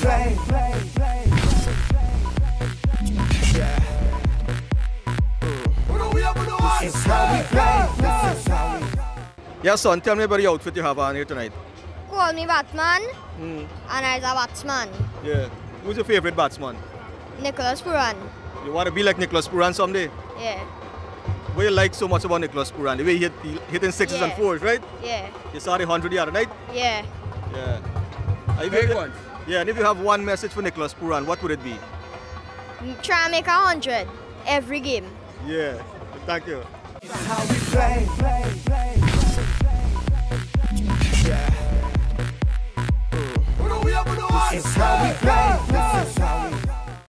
play. Yeah. This is how we play. This is how we. Yeah, son, tell me about the outfit you have on here tonight. Call me Batman, and I'm a batsman. Yeah. Who's your favorite batsman? Nicholas Pooran. You want to be like Nicholas Pooran someday? Yeah. What you like so much about Nicholas Pooran? The way he hitting sixes and fours, right? Yeah. You saw the 100 the other night? Yeah. Yeah. Big one. Yeah, and if you have one message for Nicholas Pooran, what would it be? Try and make 100 every game. Yeah. Thank you. This is how we play. Yeah. This is how we play.